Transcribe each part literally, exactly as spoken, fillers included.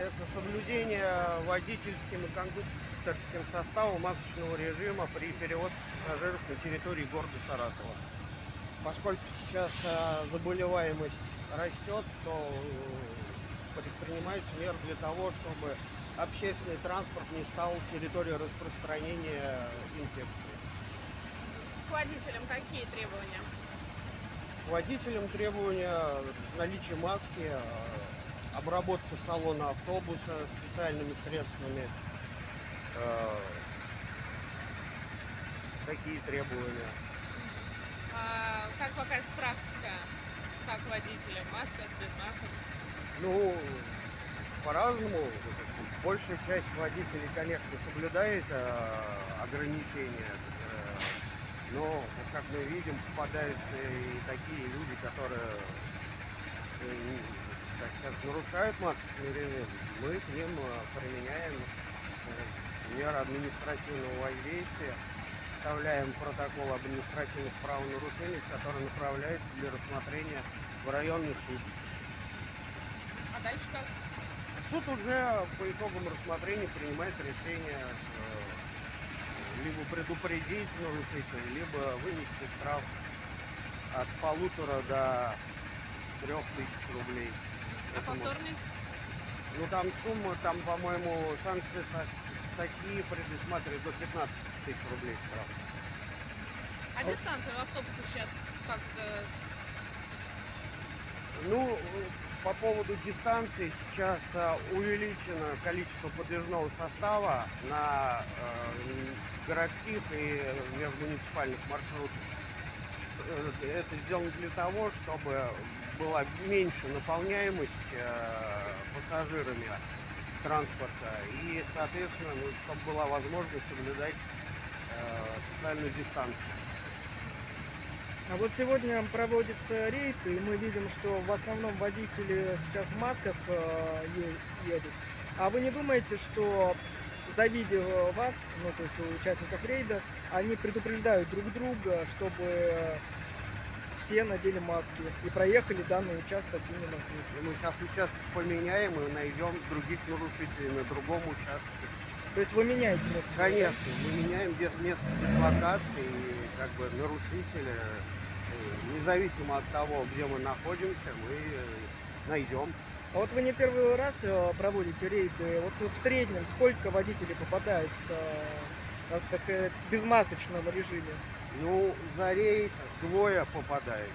Это соблюдение водительским и кондукторским составом масочного режима при перевозке пассажиров на территории города Саратова. Поскольку сейчас а, заболеваемость растет, то э, предпринимаются меры для того, чтобы общественный транспорт не стал территорией распространения инфекции. К водителям какие требования? К водителям требования наличия маски, обработка салона автобуса специальными средствами. Такие требования. А как показывает практика? Как водителям? Масках, без масок? Ну, по-разному. Большая часть водителей, конечно, соблюдает ограничения. Но, как мы видим, попадаются и такие люди, которые, так сказать, нарушают масочный режим. Мы к ним применяем меры административного воздействия, составляем протокол об административных правонарушениях, который направляется для рассмотрения в районный суд. А дальше как? Суд уже по итогам рассмотрения принимает решение либо предупредить нарушителя, либо вынести штраф от полутора до трех тысяч рублей. А повторный? Ну там сумма, там, по-моему, санкции со статьи предусматривает до пятнадцати тысяч рублей штраф. А дистанция в автобусах сейчас как-то? Ну, по поводу дистанции сейчас увеличено количество подвижного состава на э, городских и межмуниципальных маршрутах. Это сделано для того, чтобы была меньше наполняемость э, пассажирами транспорта и, соответственно, ну, чтобы была возможность соблюдать э, социальную дистанцию. А вот сегодня проводится рейд, и мы видим, что в основном водители сейчас в масках э, едут. А вы не думаете, что, завидев вас, ну то есть у участников рейда, они предупреждают друг друга, чтобы все надели маски и проехали данный участок именно тут? Мы сейчас участок поменяем и найдем других нарушителей на другом участке. То есть вы меняете место? Конечно, мы меняем место дислокации, и как бы нарушителя, независимо от того, где мы находимся, мы найдем. А вот вы не первый раз проводите рейды. Вот в среднем сколько водителей попадается, так сказать, в безмасочном режиме? Ну, за рейд двое попадает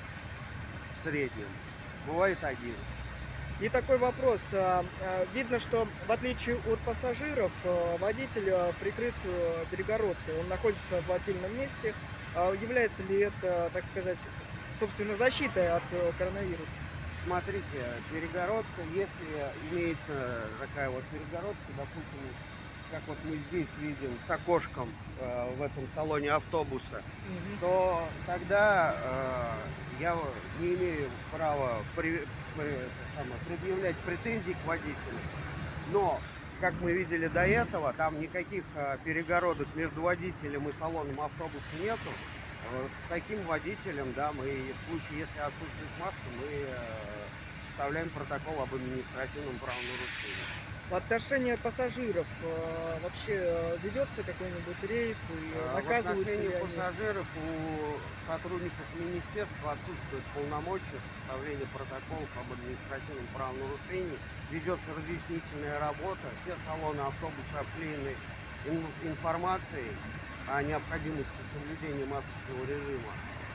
в среднем. Бывает один. И такой вопрос. Видно, что в отличие от пассажиров, водитель прикрыт перегородкой. Он находится в отдельном месте. Является ли это, так сказать, собственно, защитой от коронавируса? Смотрите, перегородка, если имеется такая вот перегородка, допустим, как вот мы здесь видим с окошком э, в этом салоне автобуса, угу. то тогда э, я не имею права при, э, самое, предъявлять претензий к водителю. Но, как мы видели до этого, там никаких э, перегородок между водителем и салоном автобуса нету. Э, таким водителям, да, мы в случае, если отсутствует маска, мы э, составляем протокол об административном правонарушении. В отношении пассажиров э, вообще э, ведется какой-нибудь рейд и наказывают? В отношении пассажиров у сотрудников министерства отсутствует полномочия составления протоколов об административном правонарушении. Ведется разъяснительная работа. Все салоны автобуса обклеены информацией о необходимости соблюдения масочного режима.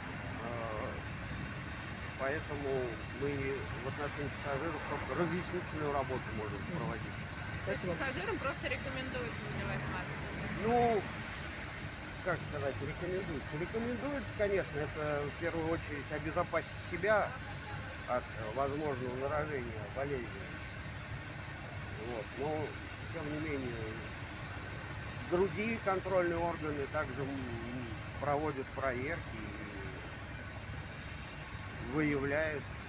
Поэтому мы в отношении пассажиров только разъяснительную работу можем проводить. То есть пассажирам просто рекомендуется надевать маску? Ну, как сказать, рекомендуется. Рекомендуется, конечно, это в первую очередь обезопасить себя от возможного заражения болезнью. Вот. Но, тем не менее, другие контрольные органы также проводят проверки и выявляют